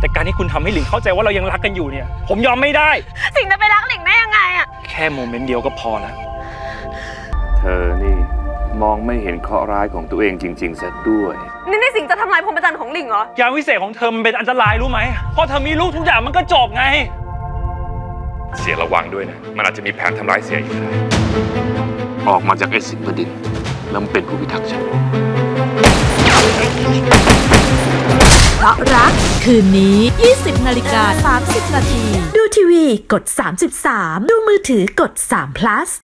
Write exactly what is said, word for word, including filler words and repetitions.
แต่การที่คุณทำให้หลิงเข้าใจว่าเรายังรักกันอยู่เนี่ยผมยอมไม่ได้สิงจะไปรักหลิงได้ยังไงอะแค่โมเมนต์เดียวก็พอแล้วเธอนี่มองไม่เห็นเคราะห์ร้ายของตัวเองจริงๆซะด้วยนี่นี่สิงจะทำลายพรหมจรรย์ของหลิงเหรอยาวิเศษของเธอมันเป็นอันตรายรู้ไหมพอเธอมีลูกทุกอย่างมันก็จบไงเสียระวังด้วยนะมันอาจจะมีแผนทำร้ายเสียอีกออกมาจากไอ้สิงห์บดินทร์แล้วมันเป็นผู้พิทักษ์ฉันเพราะรักคืนนี้ ยี่สิบนาฬิกาสามสิบนาทีดูทีวีกดสามสิบสามดูมือถือกดสาม plus